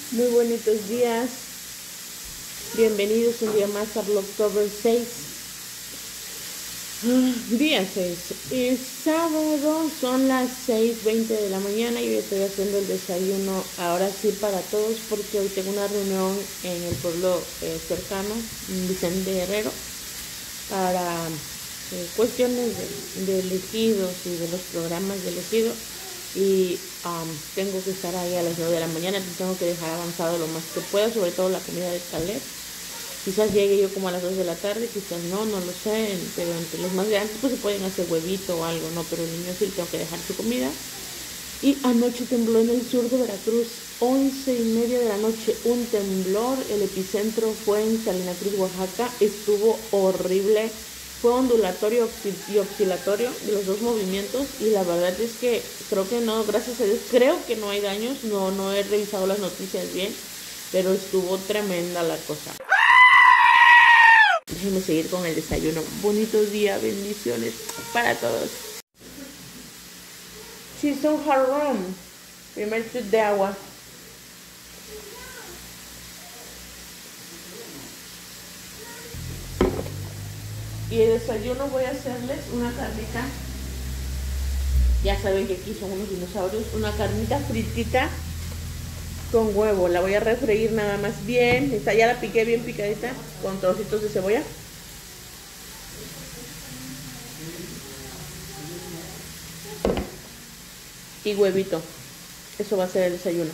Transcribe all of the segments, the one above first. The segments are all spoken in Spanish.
Muy bonitos días. Bienvenidos un día más a Vlogtober 6. Día 6. Es sábado, son las 6:20 de la mañana y yo estoy haciendo el desayuno ahora sí para todos porque hoy tengo una reunión en el pueblo cercano, en Vicente Guerrero, para cuestiones de elegidos y de los programas de elegido. Y tengo que estar ahí a las 9 de la mañana, entonces tengo que dejar avanzado lo más que pueda, sobre todo la comida de Caleb. Quizás llegue yo como a las 2 de la tarde, quizás no lo sé, pero entre los más grandes pues se pueden hacer huevito o algo, ¿no? Pero el niño sí tengo que dejar su comida. Y anoche tembló en el sur de Veracruz, 11:30 de la noche, un temblor, el epicentro fue en Salina Cruz, Oaxaca, estuvo horrible. Fue ondulatorio y oscilatorio de los dos movimientos y la verdad es que creo que no, gracias a Dios, creo que no hay daños, no he revisado las noticias bien, pero estuvo tremenda la cosa. Déjenme seguir con el desayuno. Bonitos días, bendiciones para todos. She's on her room. Primer chute de agua. Y el desayuno voy a hacerles una carnita. Ya saben que aquí son unos dinosaurios. Una carnita fritita con huevo. La voy a refreír nada más bien. Ya la piqué bien picadita con trocitos de cebolla. Y huevito. Eso va a ser el desayuno.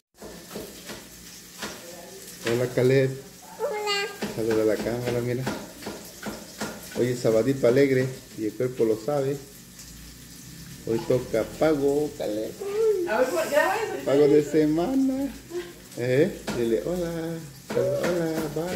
Hola Caleb. Hola. Saluda a la cámara, mira. Hoy es sabadito alegre y el cuerpo lo sabe. Hoy toca pago, Caleb. A ver, pago de semana. Dile hola. Hola,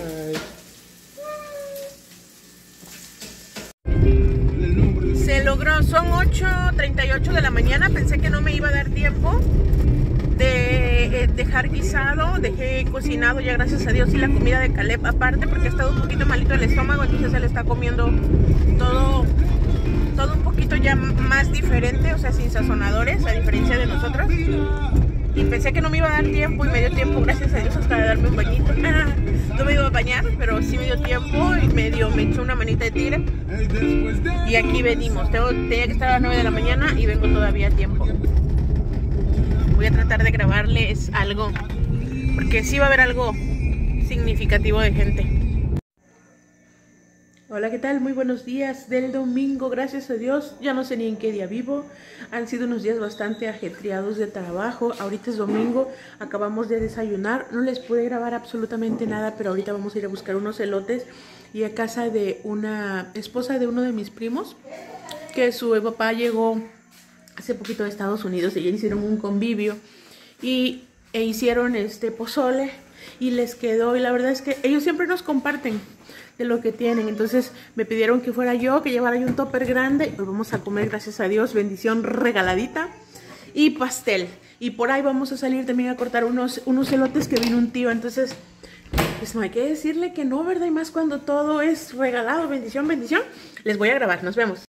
bye. Se logró, son 8:38 de la mañana. Pensé que no me iba a dar tiempo de dejar guisado, dejé cocinado ya gracias a Dios y la comida de Caleb aparte porque ha estado un poquito malito el estómago, entonces él está comiendo todo un poquito ya más diferente, o sea sin sazonadores a diferencia de nosotros, y pensé que no me iba a dar tiempo y me dio tiempo gracias a Dios hasta de darme un bañito. No me iba a bañar, pero sí me dio tiempo y me echó una manita de tigre y aquí venimos. Tenía que estar a las 9 de la mañana y vengo todavía a tiempo. Voy a tratar de grabarles algo, porque sí va a haber algo significativo de gente. Hola, ¿qué tal? Muy buenos días del domingo, gracias a Dios. Ya no sé ni en qué día vivo. Han sido unos días bastante ajetreados de trabajo. Ahorita es domingo, acabamos de desayunar. No les pude grabar absolutamente nada, pero ahorita vamos a ir a buscar unos elotes y a casa de una esposa de uno de mis primos, que su papá llegó hace poquito de Estados Unidos. Ellos hicieron un convivio e hicieron pozole y les quedó, y la verdad es que ellos siempre nos comparten de lo que tienen, entonces me pidieron que fuera yo, que llevara yo un tupper grande. Hoy vamos a comer, gracias a Dios, bendición regaladita y pastel, y por ahí vamos a salir también a cortar unos elotes que vino un tío, entonces pues no hay que decirle que no, ¿verdad? Y más cuando todo es regalado, bendición, bendición. Les voy a grabar, nos vemos.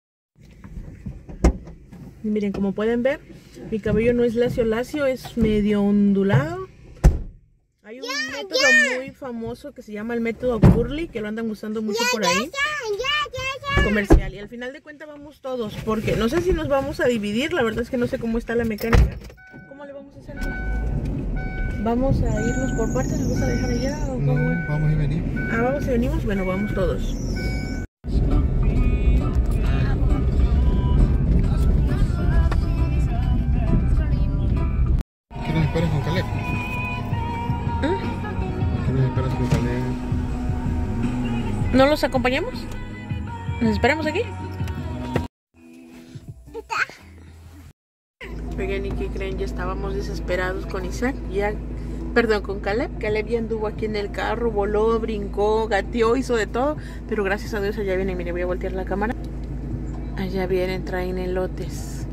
Y miren, como pueden ver, mi cabello no es lacio, es medio ondulado. Hay un método muy famoso que se llama el método curly, que lo andan usando mucho por ahí, comercial. Y al final de cuentas vamos todos, porque no sé si nos vamos a dividir, la verdad es que no sé cómo está la mecánica. ¿Cómo le vamos a hacer? ¿Vamos a irnos por partes? ¿Nos vas a dejar allá o cómo? No, vamos y venimos. Vamos y venimos, bueno, vamos todos. ¿Qué nos esperas con Caleb? ¿Qué nos esperas con Caleb? ¿No los acompañamos? ¿Nos esperamos aquí? Oigan, ¿y qué creen? Ya estábamos desesperados con Isaac, con Caleb. Caleb ya anduvo aquí en el carro, voló, brincó, gateó, hizo de todo, pero gracias a Dios allá vienen, mire, voy a voltear la cámara. Allá vienen, traen elotes.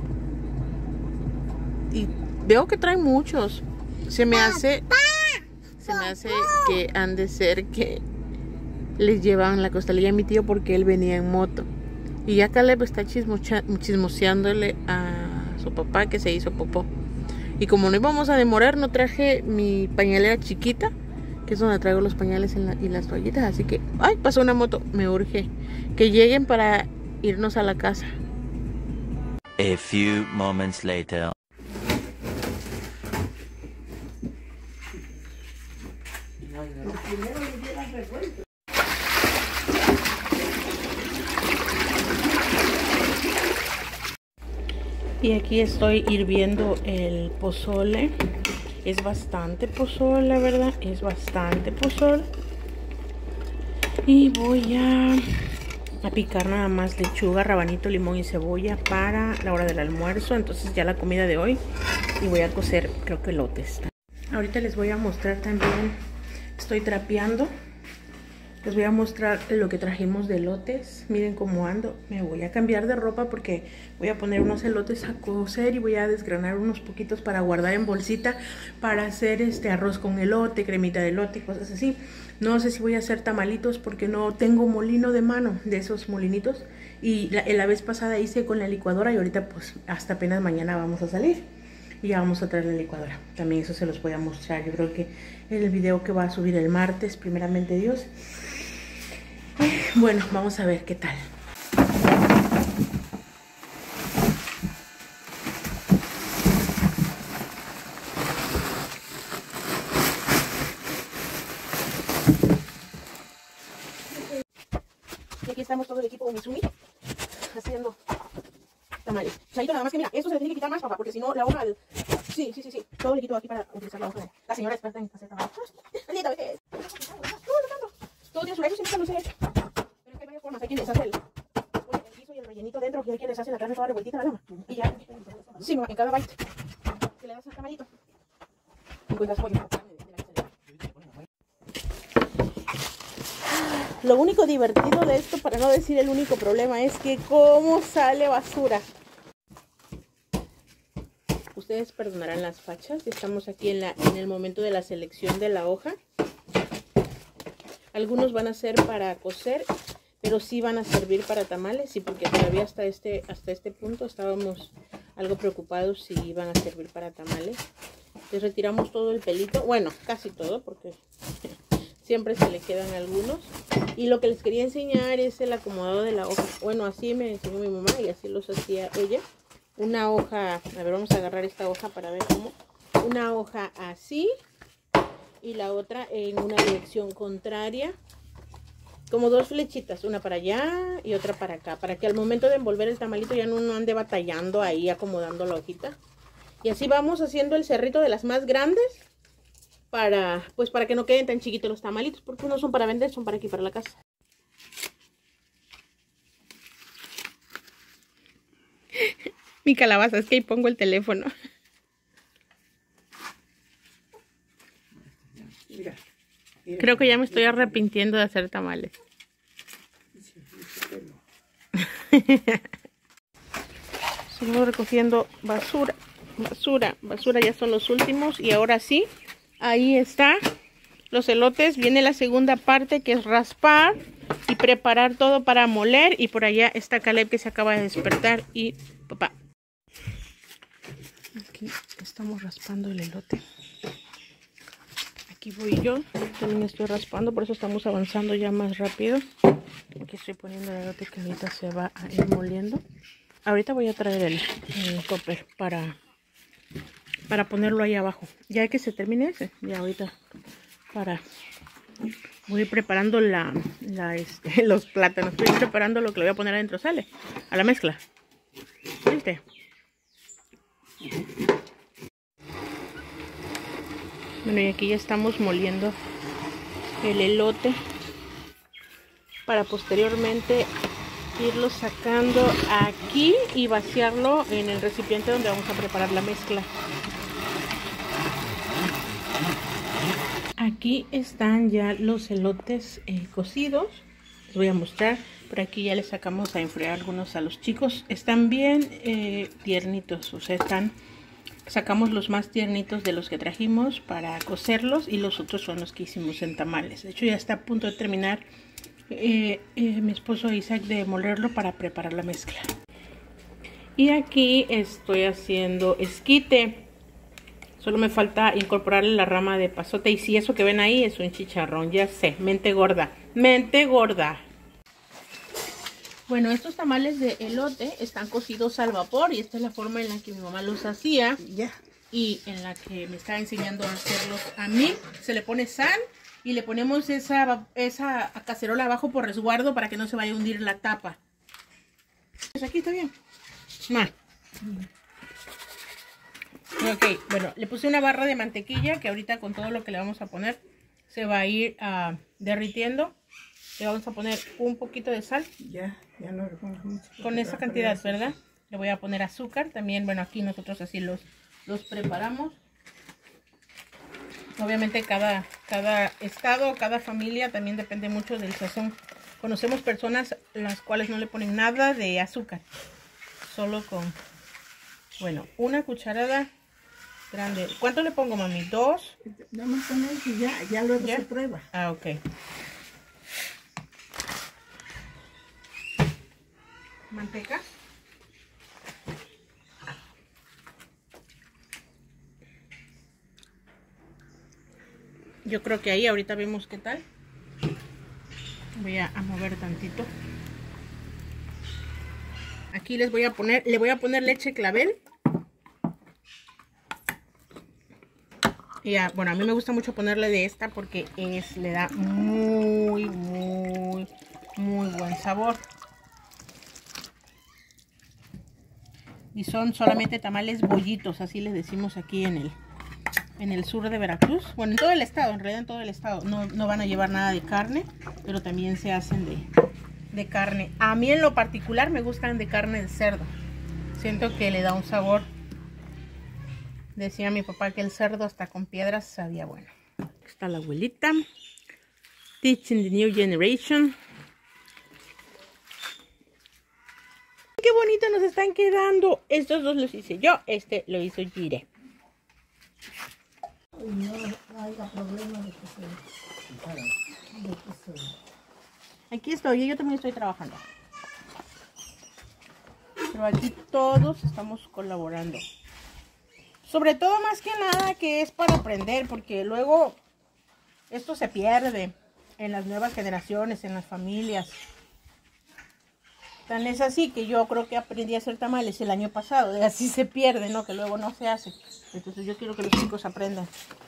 Y veo que traen muchos. Se me hace que han de ser que les llevan la costalilla a mi tío porque él venía en moto. Y ya Caleb está chismoseándole a su papá que se hizo popó. Y como no íbamos a demorar, no traje mi pañalera chiquita, que es donde traigo los pañales y las toallitas. Así que, ay, pasó una moto, me urge que lleguen para irnos a la casa. A few moments later. Y aquí estoy hirviendo el pozole. Es bastante pozole, la verdad, es bastante pozole. Y voy a picar nada más lechuga, rabanito, limón y cebolla para la hora del almuerzo. Entonces ya la comida de hoy. Y voy a cocer, creo que elotes. Ahorita les voy a mostrar también, estoy trapeando. Les voy a mostrar lo que trajimos de elotes. Miren cómo ando. Me voy a cambiar de ropa porque voy a poner unos elotes a cocer y voy a desgranar unos poquitos para guardar en bolsita para hacer arroz con elote, cremita de elote y cosas así. No sé si voy a hacer tamalitos porque no tengo molino de mano de esos molinitos. Y la vez pasada hice con la licuadora y ahorita pues hasta apenas mañana vamos a salir. Y ya vamos a traer la licuadora. También eso se los voy a mostrar. Yo creo que en el video que va a subir el martes, primeramente Dios. Bueno, vamos a ver qué tal. Y aquí estamos todo el equipo Umizumi haciendo tamales. Chaito, nada más que mira, esto se le tiene que quitar más, papá, porque si no la hoja... Sí. Todo le quito aquí para utilizar la hoja de... La señora experta en hacer tamales. Maldita vez. No tanto. Todo tiene su eso siempre lo sé. Pero es que hay varias formas. Hay quienes hacen el guiso y el rellenito dentro, y hay quienes hacen la carne toda revueltita, la lama. Y ya. Sí, en cada bite que le das al tamalito encuentras pollo. Lo único divertido de esto, para no decir el único problema, es que cómo sale basura. Ustedes perdonarán las fachas. Estamos aquí en el momento de la selección de la hoja. Algunos van a ser para cocer, pero sí van a servir para tamales. Sí, porque todavía hasta este punto estábamos algo preocupados si iban a servir para tamales. Les retiramos todo el pelito. Bueno, casi todo, porque siempre se le quedan algunos. Y lo que les quería enseñar es el acomodado de la hoja. Bueno, así me enseñó mi mamá y así los hacía ella. Una hoja, a ver, vamos a agarrar esta hoja para ver cómo. Una hoja así y la otra en una dirección contraria. Como dos flechitas, una para allá y otra para acá. Para que al momento de envolver el tamalito ya no ande batallando ahí acomodando la hojita. Y así vamos haciendo el cerrito de las más grandes. Para que no queden tan chiquitos los tamalitos. Porque no son para vender, son para aquí, para la casa. Mi calabaza, es que ahí pongo el teléfono. Creo que ya me estoy arrepintiendo de hacer tamales. Sigo recogiendo basura. Basura, ya son los últimos. Y ahora sí, ahí está los elotes. Viene la segunda parte, que es raspar y preparar todo para moler. Y por allá está Caleb, que se acaba de despertar, y papá. Aquí estamos raspando el elote. Aquí voy yo, también estoy raspando, por eso estamos avanzando ya más rápido. Aquí estoy poniendo el elote que ahorita se va a ir moliendo. Ahorita voy a traer el topper para ponerlo ahí abajo. Ya que se termine ese, ya ahorita voy a ir preparando los plátanos. Estoy preparando lo que le voy a poner adentro, sale a la mezcla. ¿Viste? Bueno, y aquí ya estamos moliendo el elote para posteriormente irlo sacando aquí y vaciarlo en el recipiente donde vamos a preparar la mezcla. Aquí están ya los elotes cocidos. Les voy a mostrar. Por aquí ya les sacamos a enfriar algunos a los chicos. Están bien tiernitos, o sea, sacamos los más tiernitos de los que trajimos para cocerlos y los otros son los que hicimos en tamales. De hecho ya está a punto de terminar mi esposo Isaac de molerlo para preparar la mezcla. Y aquí estoy haciendo esquite. Solo me falta incorporarle la rama de pasote. Y si eso que ven ahí es un chicharrón, ya sé, mente gorda. Mente gorda. Bueno, estos tamales de elote están cocidos al vapor. Y esta es la forma en la que mi mamá los hacía. Ya. Y en la que me está enseñando a hacerlos a mí. Se le pone sal y le ponemos esa cacerola abajo por resguardo para que no se vaya a hundir la tapa. Pues aquí está bien. Ok, bueno, le puse una barra de mantequilla que ahorita con todo lo que le vamos a poner se va a ir derritiendo. Le vamos a poner un poquito de sal. Ya no le pongo mucho. Con esa cantidad, ¿verdad? Le voy a poner azúcar también. Bueno, aquí nosotros así los preparamos. Obviamente cada estado, cada familia también depende mucho del sazón. Conocemos personas las cuales no le ponen nada de azúcar. Solo con, bueno, una cucharada grande. ¿Cuánto le pongo, mami? ¿2? Nada más con eso y ya luego se prueba. Ah, ok. Manteca. Yo creo que ahí ahorita vemos qué tal. Voy a mover tantito. Aquí le voy a poner leche clavel. Y bueno, a mí me gusta mucho ponerle de esta porque le da muy buen sabor. Y son solamente tamales bollitos, así les decimos aquí en el sur de Veracruz. Bueno, en todo el estado, en realidad en todo el estado. No van a llevar nada de carne, pero también se hacen de carne. A mí en lo particular me gustan de carne de cerdo. Siento que le da un sabor. Decía mi papá que el cerdo hasta con piedras sabía bueno. Aquí está la abuelita. Teaching the new generation. Qué bonito nos están quedando. Estos dos los hice yo. Este lo hizo Jire. No haya problema de que se... Aquí estoy. Yo también estoy trabajando. Pero aquí todos estamos colaborando. Sobre todo más que nada que es para aprender. Porque luego esto se pierde en las nuevas generaciones, en las familias. Tan es así que yo creo que aprendí a hacer tamales el año pasado. Y así se pierde, ¿no? Que luego no se hace. Entonces yo quiero que los chicos aprendan.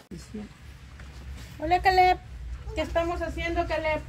Hola, Caleb. ¿Qué estamos haciendo, Caleb?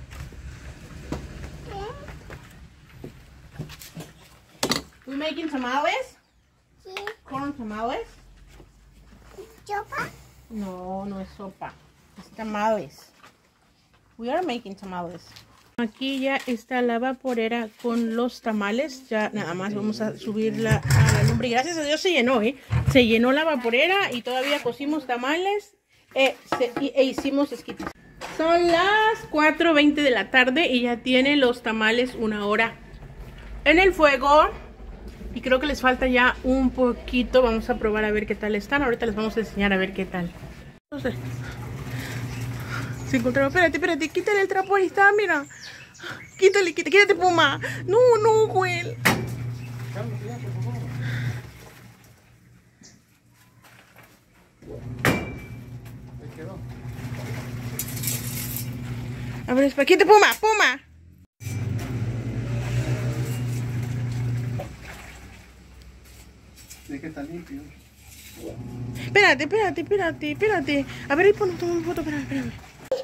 We making tamales? Sí. Corn tamales? ¿Sopa? No, no es sopa. Es tamales. We are making tamales. Aquí ya está la vaporera con los tamales. Ya nada más vamos a subirla a la lumbre. Gracias a Dios se llenó, Se llenó la vaporera y todavía cocimos tamales e hicimos esquites. Son las 4:20 de la tarde y ya tiene los tamales 1 hora en el fuego. Y creo que les falta ya un poquito. Vamos a probar a ver qué tal están. Ahorita les vamos a enseñar a ver qué tal. No sé. Se encontraron. Espérate, quítale el trapo, ahí está, mira. Quítate, Puma. No, Joel. A ver, quítate, Puma. Tiene que estar limpio. Espérate. A ver, ahí toma una foto, espérame.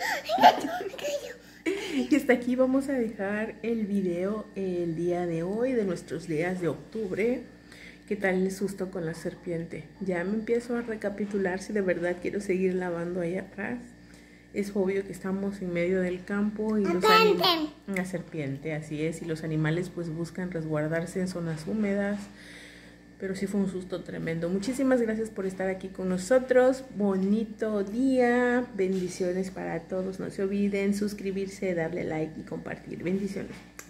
Y hasta aquí vamos a dejar el video el día de hoy, de nuestros días de octubre. ¿Qué tal el susto con la serpiente? Ya me empiezo a recapitular si de verdad quiero seguir lavando ahí atrás. Es obvio que estamos en medio del campo y una serpiente, así es, y los animales pues buscan resguardarse en zonas húmedas. Pero sí fue un susto tremendo. Muchísimas gracias por estar aquí con nosotros. Bonito día. Bendiciones para todos. No se olviden suscribirse, darle like y compartir. Bendiciones.